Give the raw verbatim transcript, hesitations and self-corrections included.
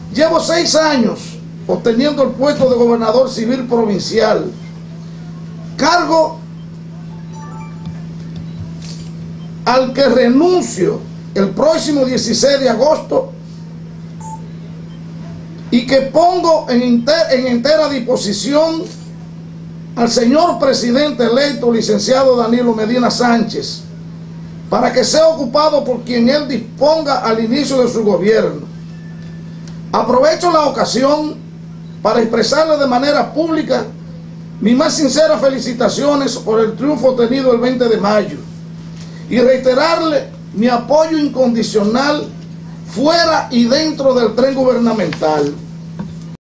Llevo seis años obteniendo el puesto de gobernador civil provincial, cargo al que renuncio el próximo dieciséis de agosto y que pongo en, enter, en entera disposición al señor presidente electo, licenciado Danilo Medina Sánchez, para que sea ocupado por quien él disponga al inicio de su gobierno. Aprovecho la ocasión para expresarle de manera pública mis más sinceras felicitaciones por el triunfo obtenido el veinte de mayo y reiterarle mi apoyo incondicional fuera y dentro del tren gubernamental.